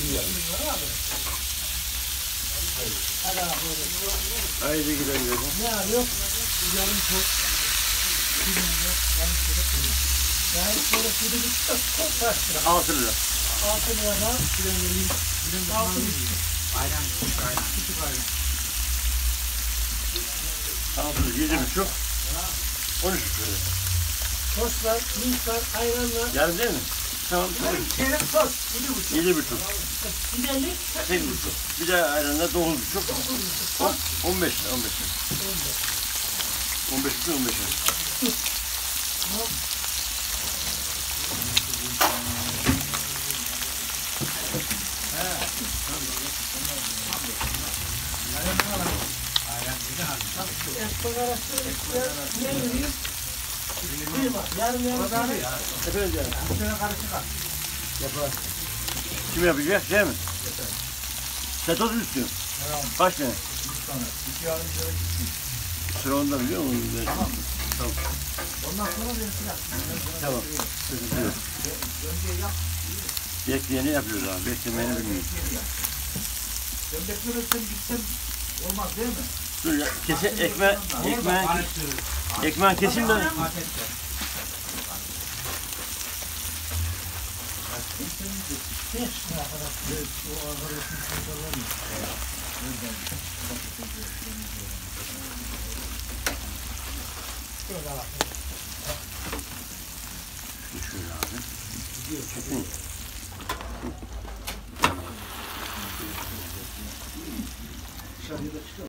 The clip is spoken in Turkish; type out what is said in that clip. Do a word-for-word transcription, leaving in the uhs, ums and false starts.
Haydi gidelim. Ya yok. Yarım çok. Yani şöyle şurada bir çok çok kaç lira? Altı lira. Altı liradan altı lira. Aynen. Aynen. Küçük aynen. Altı lira. Yedi buçuk. On üç lira. Tostlar, minklar, ayranlar. Yarım değil mi? Tamam. Çeyrek tost. Yedi buçuk. Yedi buçuk. Gidelim. Sekiz buçuk. Bir de ayranla dokuz buçuk. On, on beş lira. On beş lira. On beş lira. On beş lira. Ekmek arası ne vereyim? Kıyma. Yarım yarım. Efendim canım. Bu sene karışık at. Yapar. Kim yapacak? Şey mi? Sen toz mu istiyorsun? Kaç tane? Bir tane. İki yarım lira gitsin. Sıra onda biliyor musun? Tamam. Tamam. Ondan sonra ben silah. Tamam. Sıkıntı yok. Önce yap. Bekleyeni yapıyoruz abi. Beklemeyeni bilmiyoruz. Ben beklemezsem gitsem olmaz değil mi? Dur ya. Kese, ekme, ekmeğin, ekmeğin kesin de. Beş lira kadar. O arkadaşın fotoğrafı. Şöyle bak. Şöyle abi. Çekin.